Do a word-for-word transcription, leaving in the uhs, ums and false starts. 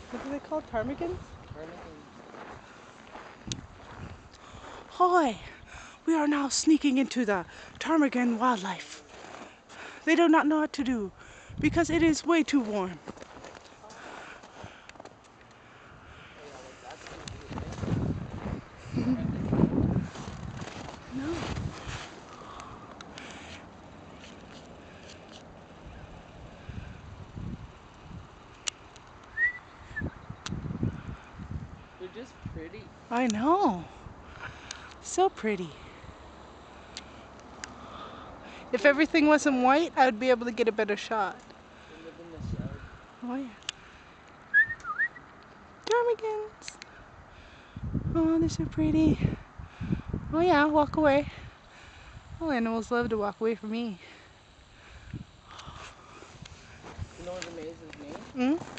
What do they call ptarmigans? Ptarmigan. Hoy! We are now sneaking into the ptarmigan wildlife. They do not know what to do because it is way too warm. Oh yeah, like that's gonna be it. No. They're just pretty. I know. So pretty. If everything wasn't white, I would be able to get a better shot. They live in the shade. Oh yeah. Ptarmigans. Oh, they're so pretty. Oh yeah, walk away. Oh, animals love to walk away from me. You know what amazes me? Mm?